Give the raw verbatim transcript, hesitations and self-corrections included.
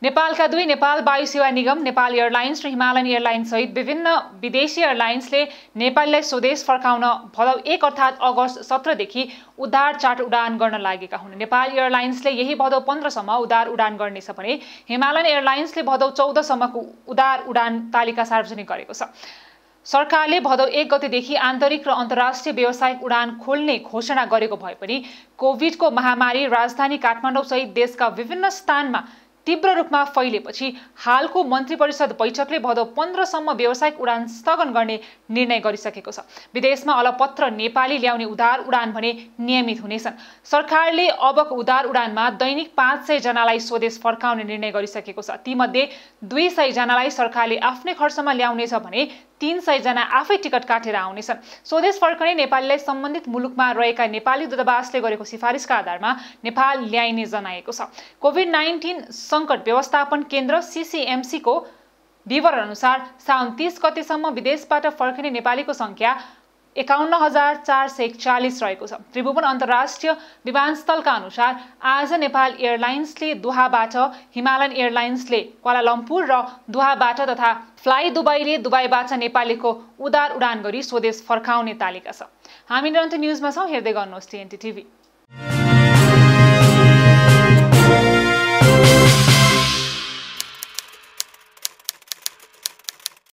नेपालका दुई नेपाल वायु सेवा निगम नेपाल एयरलाइन्स र हिमालयन एयरलाइन्स सहित विभिन्न विदेशी एयरलाइन्सले नेपाललाई स्वदेश फर्काउन भदौ एक अर्थात् अगस्त सत्रदेखि उद्धार चार्ट उडान गर्न लागेका हुन्। नेपाल एयरलाइन्सले यही भदौ पन्ध्रसम्म उद्धार उडान गर्नेछ भने हिमालयन एयरलाइन्सले भदौ चौधसम्मको उद्धार उडान तालिका सार्वजनिक गरेको छ। सरकारले भदौ एक गतेदेखि आन्तरिक र अन्तर्राष्ट्रिय व्यावसायिक उडान खोल्ने घोषणा गरेको भए पनि कोभिडको महामारी राजधानी काठमाडौँ सहित देशका विभिन्न स्थानमा तीव्र रूपमा फैलेपछि हालको मन्त्री परिषद बैठकले भदौ पन्ध्रसम्म व्यावसायिक उडान स्थगन गर्ने निर्णय गरिसकेको छ। विदेशमा अलपत्र नेपाली ल्याउने उद्धार उडान भने नियमित हुनेछन्। सरकारले अबको उद्धार उडानमा दैनिक पाँच सय जनालाई स्वदेश फर्काउने निर्णय गरिसकेको छ। तीमध्ये दुई सय जनालाई सरकारले आफ्नै खर्चमा ल्याउनेछ भने तीन सय जना आफै टिकट काटेर आउनेछन्। स्वदेश फर्कने नेपालीलाई सम्बन्धित मुलुकमा रहेका नेपाली दूतावासले गरेको सिफारिसका आधारमा नेपाल ल्याइने जनाएको छ। कोभिड नाइन्टीन संकट व्यवस्थापन केन्द्र सीसीएमसी को विवरण अनुसार साउन तीस गतेसम्म विदेशबाट फर्किने नेपालीको संख्या एकाउन्न हजार चार सय एकचालिस रहेको छ। त्रिभुवन अन्तर्राष्ट्रिय विमानस्थलका अनुसार आज नेपाल एयरलाइन्सले दोहाबाट, हिमालयन एयरलाइन्सले क्वालालम्पुर र दोहाबाट तथा फ्लाइ दुबईले दुबईबाट नेपालीको उद्धार उडान गरी स्वदेश फर्काउने तालिका छ। हामी निरन्तर न्युजमा छौं, हेर्दै गर्नुहोस् टिएनटी टिभी।